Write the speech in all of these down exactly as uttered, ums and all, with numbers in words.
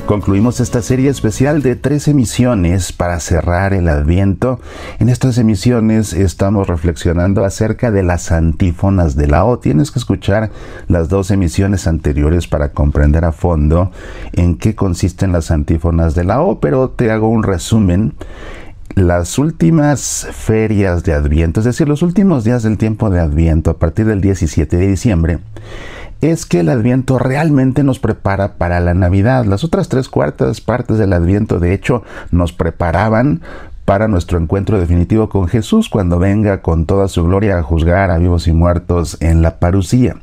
Concluimos esta serie especial de tres emisiones para cerrar el Adviento. En estas emisiones estamos reflexionando acerca de las antífonas de la O. Tienes que escuchar las dos emisiones anteriores para comprender a fondo en qué consisten las antífonas de la O, pero te hago un resumen. Las últimas ferias de Adviento, es decir, los últimos días del tiempo de Adviento, a partir del diecisiete de diciembre, es que el Adviento realmente nos prepara para la Navidad. Las otras tres cuartas partes del Adviento, de hecho, nos preparaban para nuestro encuentro definitivo con Jesús, cuando venga con toda su gloria a juzgar a vivos y muertos en la parusía.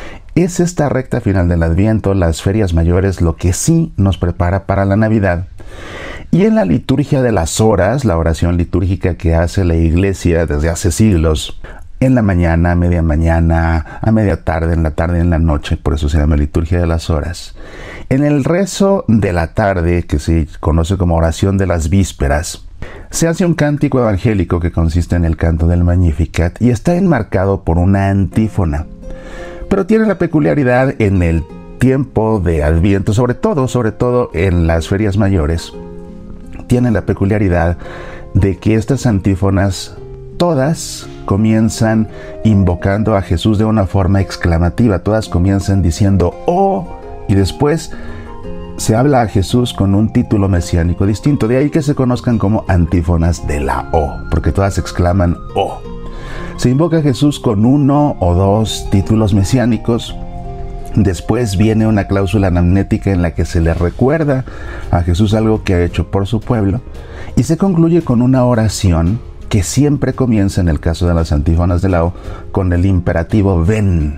Es esta recta final del Adviento, las ferias mayores, lo que sí nos prepara para la Navidad. Y en la liturgia de las horas, la oración litúrgica que hace la Iglesia desde hace siglos, en la mañana, a media mañana, a media tarde, en la tarde, en la noche, por eso se llama liturgia de las horas. En el rezo de la tarde, que se conoce como oración de las vísperas, se hace un cántico evangélico que consiste en el canto del Magnificat y está enmarcado por una antífona. Pero tiene la peculiaridad en el tiempo de Adviento, sobre todo, sobre todo en las ferias mayores, tiene la peculiaridad de que estas antífonas todas comienzan invocando a Jesús de una forma exclamativa. Todas comienzan diciendo "Oh", y después se habla a Jesús con un título mesiánico distinto. De ahí que se conozcan como antífonas de la O, porque todas exclaman "Oh". Se invoca a Jesús con uno o dos títulos mesiánicos. Después viene una cláusula anamnética en la que se le recuerda a Jesús algo que ha hecho por su pueblo, y se concluye con una oración que siempre comienza, en el caso de las antífonas de la O, con el imperativo ven.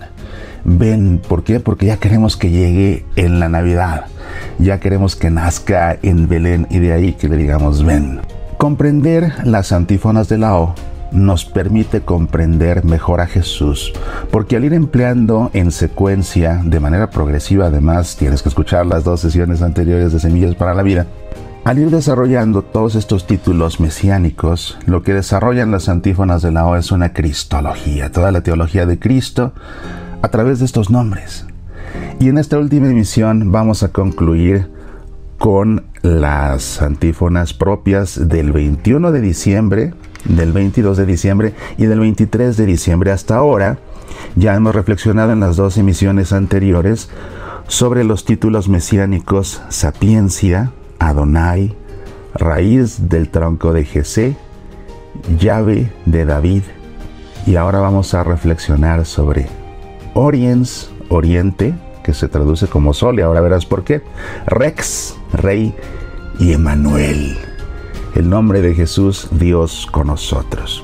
Ven, ¿por qué? Porque ya queremos que llegue en la Navidad, ya queremos que nazca en Belén, y de ahí que le digamos ven. Comprender las antífonas de la O nos permite comprender mejor a Jesús, porque al ir empleando en secuencia, de manera progresiva, además tienes que escuchar las dos sesiones anteriores de Semillas para la Vida, al ir desarrollando todos estos títulos mesiánicos, lo que desarrollan las antífonas de la O es una cristología, toda la teología de Cristo a través de estos nombres. Y en esta última emisión vamos a concluir con las antífonas propias del veintiuno de diciembre, del veintidós de diciembre y del veintitrés de diciembre. Hasta ahora ya hemos reflexionado en las dos emisiones anteriores sobre los títulos mesiánicos Sapiencia, Adonai, Raíz del tronco de Jesé, Llave de David, y ahora vamos a reflexionar sobre Oriens, Oriente, que se traduce como Sol, y ahora verás por qué, Rex, Rey, y Emmanuel, el nombre de Jesús, Dios con nosotros.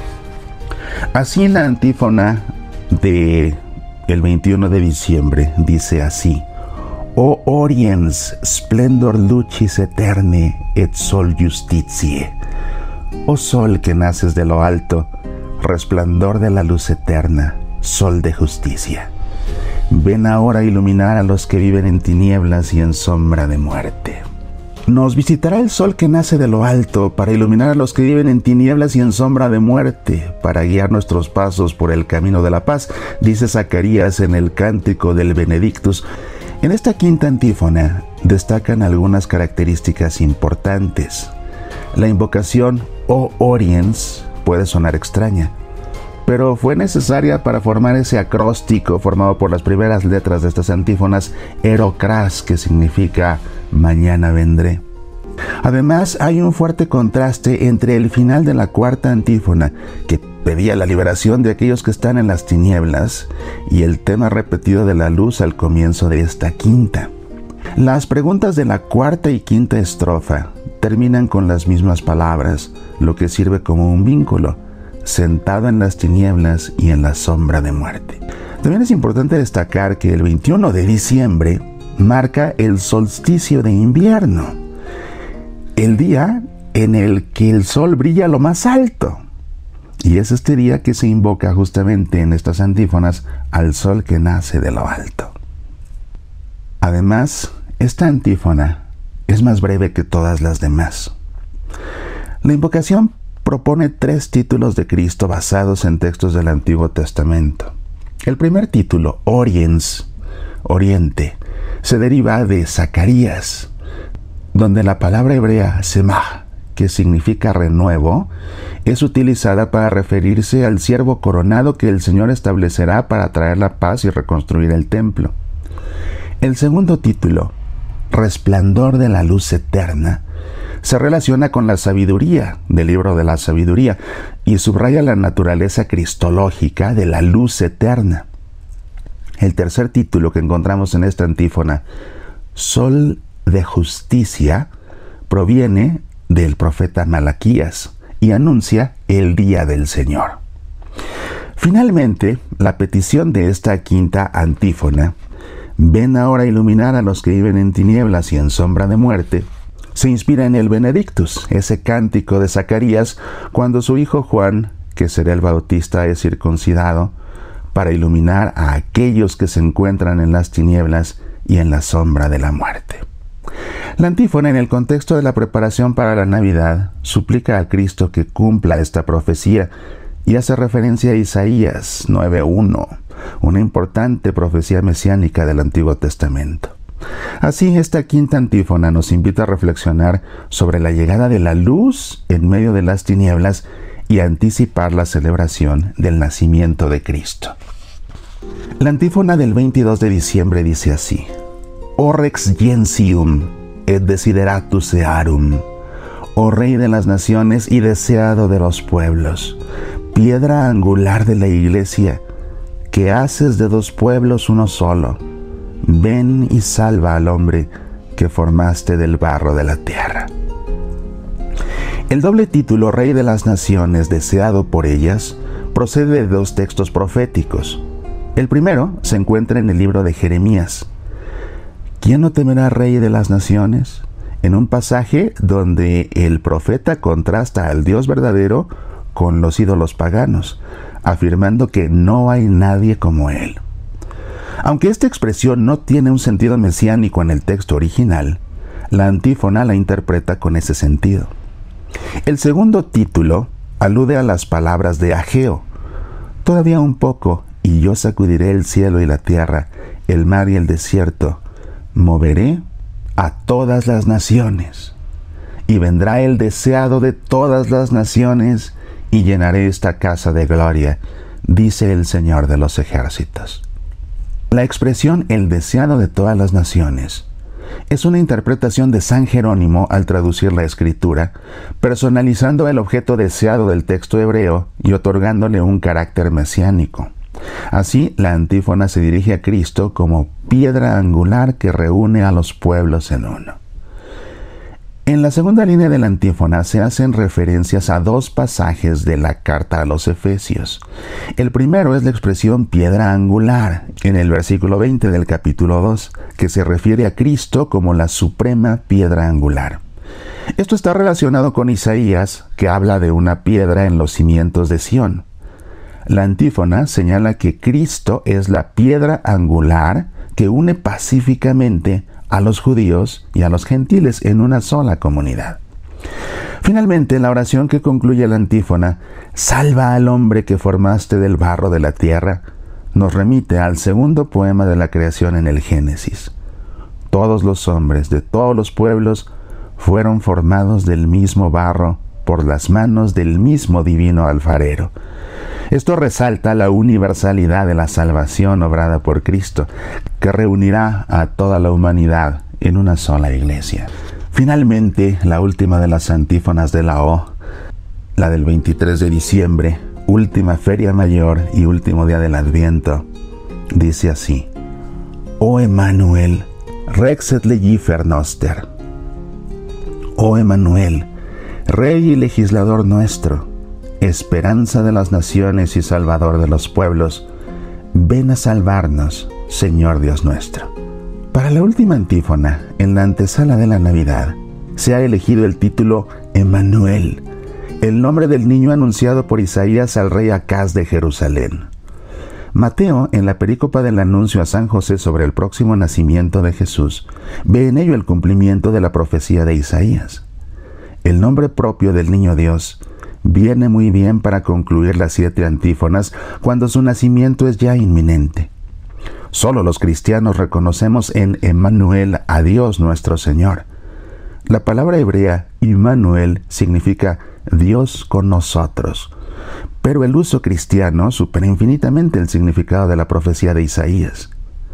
Así la antífona de el veintiuno de diciembre dice así: O Oriens, splendor lucis eterne et sol justitiae. Oh Sol que naces de lo alto, resplandor de la luz eterna, Sol de justicia. Ven ahora a iluminar a los que viven en tinieblas y en sombra de muerte. Nos visitará el sol que nace de lo alto para iluminar a los que viven en tinieblas y en sombra de muerte, para guiar nuestros pasos por el camino de la paz, dice Zacarías en el cántico del Benedictus. En esta quinta antífona destacan algunas características importantes. La invocación O Oriens puede sonar extraña, pero fue necesaria para formar ese acróstico formado por las primeras letras de estas antífonas, Erocras, que significa mañana vendré. Además, hay un fuerte contraste entre el final de la cuarta antífona, que pedía la liberación de aquellos que están en las tinieblas, y el tema repetido de la luz al comienzo de esta quinta. Las preguntas de la cuarta y quinta estrofa terminan con las mismas palabras, lo que sirve como un vínculo: sentado en las tinieblas y en la sombra de muerte. También es importante destacar que el veintiuno de diciembre marca el solsticio de invierno, el día en el que el sol brilla a lo más alto. Y es este día que se invoca justamente en estas antífonas al sol que nace de lo alto. Además, esta antífona es más breve que todas las demás. La invocación propone tres títulos de Cristo basados en textos del Antiguo Testamento. El primer título, Oriens, Oriente, se deriva de Zacarías, donde la palabra hebrea semah, que significa renuevo, es utilizada para referirse al siervo coronado que el Señor establecerá para traer la paz y reconstruir el templo. El segundo título, Resplandor de la luz eterna, se relaciona con la sabiduría del libro de la sabiduría y subraya la naturaleza cristológica de la luz eterna. El tercer título que encontramos en esta antífona, Sol de justicia, proviene del profeta Malaquías y anuncia el día del Señor. Finalmente, la petición de esta quinta antífona, ven ahora iluminar a los que viven en tinieblas y en sombra de muerte, se inspira en el Benedictus, ese cántico de Zacarías, cuando su hijo Juan, que será el Bautista, es circuncidado, para iluminar a aquellos que se encuentran en las tinieblas y en la sombra de la muerte. La antífona, en el contexto de la preparación para la Navidad, suplica a Cristo que cumpla esta profecía y hace referencia a Isaías nueve uno, una importante profecía mesiánica del Antiguo Testamento. Así, esta quinta antífona nos invita a reflexionar sobre la llegada de la luz en medio de las tinieblas y a anticipar la celebración del nacimiento de Cristo. La antífona del veintidós de diciembre dice así: O rex gentium et desideratus earum, oh Rey de las naciones y deseado de los pueblos, piedra angular de la iglesia, que haces de dos pueblos uno solo, ven y salva al hombre que formaste del barro de la tierra. El doble título Rey de las Naciones, deseado por ellas, procede de dos textos proféticos. El primero se encuentra en el libro de Jeremías. ¿Quién no temerá Rey de las Naciones? En un pasaje donde el profeta contrasta al Dios verdadero con los ídolos paganos, afirmando que no hay nadie como Él. Aunque esta expresión no tiene un sentido mesiánico en el texto original, la antífona la interpreta con ese sentido. El segundo título alude a las palabras de Ageo: todavía un poco, y yo sacudiré el cielo y la tierra, el mar y el desierto, moveré a todas las naciones, y vendrá el deseado de todas las naciones, y llenaré esta casa de gloria, dice el Señor de los ejércitos. La expresión el deseado de todas las naciones es una interpretación de San Jerónimo al traducir la escritura, personalizando el objeto deseado del texto hebreo y otorgándole un carácter mesiánico. Así, la antífona se dirige a Cristo como piedra angular que reúne a los pueblos en uno. En la segunda línea de la antífona se hacen referencias a dos pasajes de la carta a los Efesios. El primero es la expresión piedra angular, en el versículo veinte del capítulo dos, que se refiere a Cristo como la suprema piedra angular. Esto está relacionado con Isaías, que habla de una piedra en los cimientos de Sión. La antífona señala que Cristo es la piedra angular que une pacíficamente a los judíos y a los gentiles en una sola comunidad. Finalmente, la oración que concluye la antífona, salva al hombre que formaste del barro de la tierra, nos remite al segundo poema de la creación en el Génesis. Todos los hombres de todos los pueblos fueron formados del mismo barro por las manos del mismo divino alfarero. Esto resalta la universalidad de la salvación obrada por Cristo, que reunirá a toda la humanidad en una sola iglesia. Finalmente, la última de las antífonas de la O, la del veintitrés de diciembre, última feria mayor y último día del Adviento, dice así: Oh Emmanuel, rex et legifer noster. Oh Emmanuel, Rey y legislador nuestro, esperanza de las naciones y salvador de los pueblos, ven a salvarnos, Señor Dios nuestro. Para la última antífona, en la antesala de la Navidad, se ha elegido el título Emmanuel, el nombre del niño anunciado por Isaías al rey Acaz de Jerusalén. Mateo, en la perícopa del anuncio a San José sobre el próximo nacimiento de Jesús, ve en ello el cumplimiento de la profecía de Isaías. El nombre propio del niño Dios viene muy bien para concluir las siete antífonas cuando su nacimiento es ya inminente. Solo los cristianos reconocemos en Emmanuel a Dios nuestro Señor. La palabra hebrea Immanuel significa Dios con nosotros, pero el uso cristiano supera infinitamente el significado de la profecía de Isaías.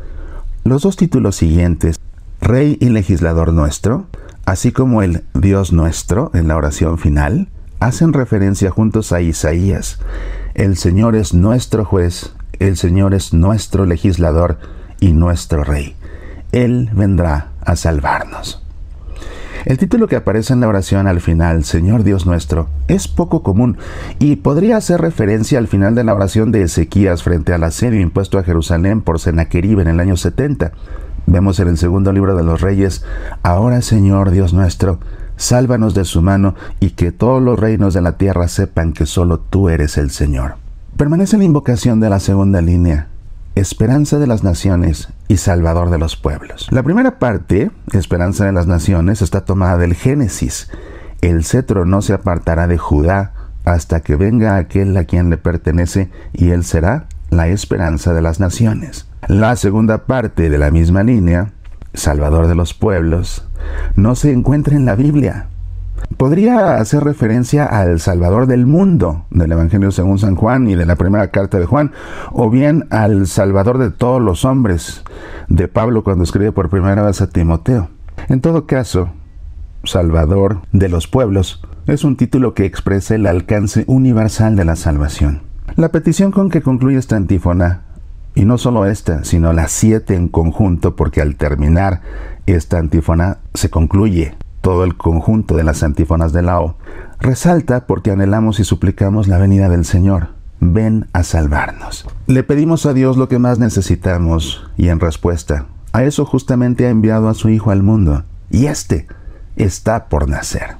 Los dos títulos siguientes, Rey y Legislador nuestro, así como el Dios nuestro en la oración final, hacen referencia juntos a Isaías. El Señor es nuestro juez, el Señor es nuestro legislador y nuestro Rey. Él vendrá a salvarnos. El título que aparece en la oración al final, Señor Dios nuestro, es poco común y podría hacer referencia al final de la oración de Ezequías frente al asedio impuesto a Jerusalén por Sennaquerib en el año setenta. Vemos en el segundo libro de los Reyes, ahora Señor Dios nuestro, sálvanos de su mano y que todos los reinos de la tierra sepan que solo tú eres el Señor. Permanece la invocación de la segunda línea, Esperanza de las naciones y Salvador de los pueblos. La primera parte, Esperanza de las naciones, está tomada del Génesis. El cetro no se apartará de Judá hasta que venga aquel a quien le pertenece y él será la esperanza de las naciones. La segunda parte de la misma línea, Salvador de los pueblos, no se encuentra en la Biblia. Podría hacer referencia al Salvador del mundo, del Evangelio según San Juan y de la primera carta de Juan, o bien al Salvador de todos los hombres, de Pablo cuando escribe por primera vez a Timoteo. En todo caso, Salvador de los pueblos es un título que expresa el alcance universal de la salvación. La petición con que concluye esta antífona, y no solo esta, sino las siete en conjunto, porque al terminar esta antífona se concluye todo el conjunto de las antífonas de la O, resalta porque anhelamos y suplicamos la venida del Señor. Ven a salvarnos. Le pedimos a Dios lo que más necesitamos y en respuesta a eso justamente ha enviado a su Hijo al mundo y éste está por nacer.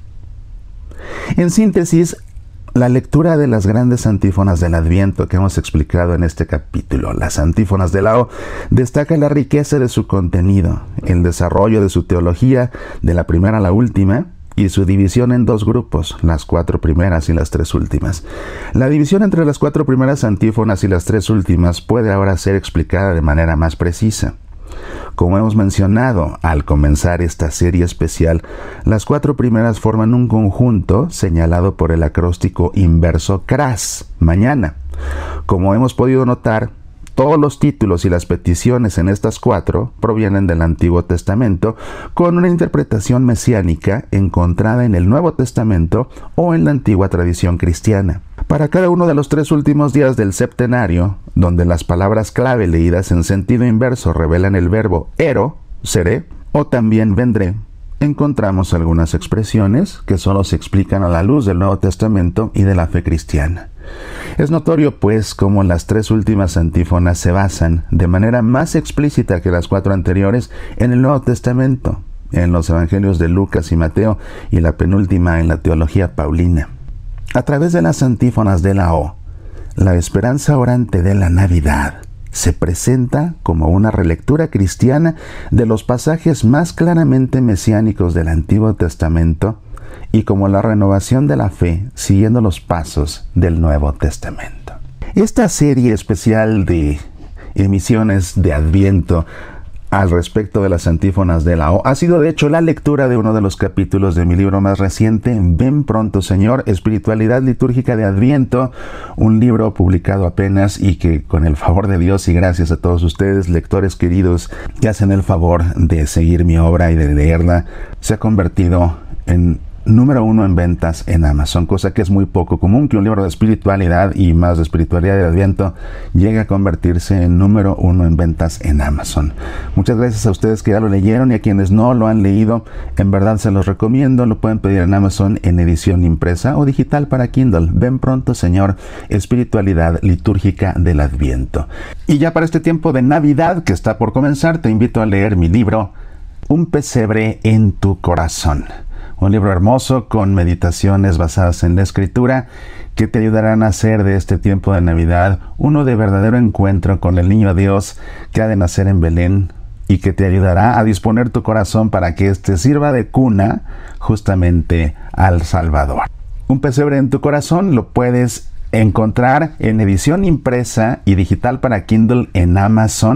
En síntesis, la lectura de las grandes antífonas del Adviento que hemos explicado en este capítulo, las antífonas de la O, destaca la riqueza de su contenido, el desarrollo de su teología de la primera a la última y su división en dos grupos, las cuatro primeras y las tres últimas. La división entre las cuatro primeras antífonas y las tres últimas puede ahora ser explicada de manera más precisa. Como hemos mencionado al comenzar esta serie especial, las cuatro primeras forman un conjunto señalado por el acróstico inverso CRAS, mañana. Como hemos podido notar, todos los títulos y las peticiones en estas cuatro provienen del Antiguo Testamento, con una interpretación mesiánica encontrada en el Nuevo Testamento o en la antigua tradición cristiana. Para cada uno de los tres últimos días del septenario, donde las palabras clave leídas en sentido inverso revelan el verbo ero, seré, o también vendré, encontramos algunas expresiones que solo se explican a la luz del Nuevo Testamento y de la fe cristiana. Es notorio, pues, cómo las tres últimas antífonas se basan, de manera más explícita que las cuatro anteriores, en el Nuevo Testamento, en los Evangelios de Lucas y Mateo, y la penúltima en la teología paulina. A través de las antífonas de la O, la esperanza orante de la Navidad se presenta como una relectura cristiana de los pasajes más claramente mesiánicos del Antiguo Testamento y como la renovación de la fe siguiendo los pasos del Nuevo Testamento. Esta serie especial de emisiones de Adviento al respecto de las antífonas de la O ha sido de hecho la lectura de uno de los capítulos de mi libro más reciente, Ven pronto Señor, Espiritualidad Litúrgica de Adviento, un libro publicado apenas y que con el favor de Dios y gracias a todos ustedes, lectores queridos, que hacen el favor de seguir mi obra y de leerla, se ha convertido en número uno en ventas en Amazon, cosa que es muy poco común que un libro de espiritualidad y más de espiritualidad de Adviento llegue a convertirse en número uno en ventas en Amazon. Muchas gracias a ustedes que ya lo leyeron y a quienes no lo han leído, en verdad se los recomiendo, lo pueden pedir en Amazon en edición impresa o digital para Kindle. Ven pronto Señor, Espiritualidad Litúrgica del Adviento. Y ya para este tiempo de Navidad que está por comenzar, te invito a leer mi libro, Un pesebre en tu corazón. Un libro hermoso con meditaciones basadas en la Escritura que te ayudarán a hacer de este tiempo de Navidad uno de verdadero encuentro con el Niño Dios que ha de nacer en Belén y que te ayudará a disponer tu corazón para que éste sirva de cuna justamente al Salvador. Un pesebre en tu corazón lo puedes encontrar en edición impresa y digital para Kindle en Amazon.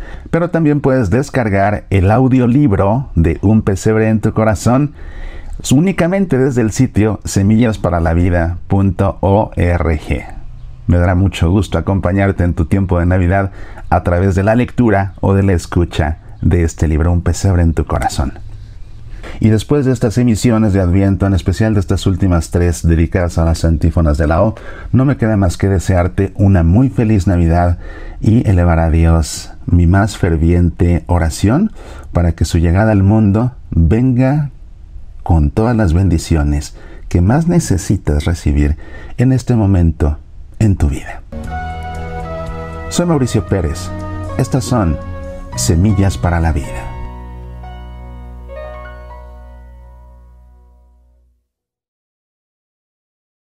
Pero también puedes descargar el audiolibro de Un pesebre en tu corazón únicamente desde el sitio semillas para la vida punto org. Me dará mucho gusto acompañarte en tu tiempo de Navidad a través de la lectura o de la escucha de este libro, Un pesebre en tu corazón. Y después de estas emisiones de Adviento, en especial de estas últimas tres dedicadas a las antífonas de la O, no me queda más que desearte una muy feliz Navidad y elevar a Dios mi más ferviente oración para que su llegada al mundo venga con todas las bendiciones que más necesitas recibir en este momento en tu vida. Soy Mauricio Pérez. Estas son Semillas para la Vida.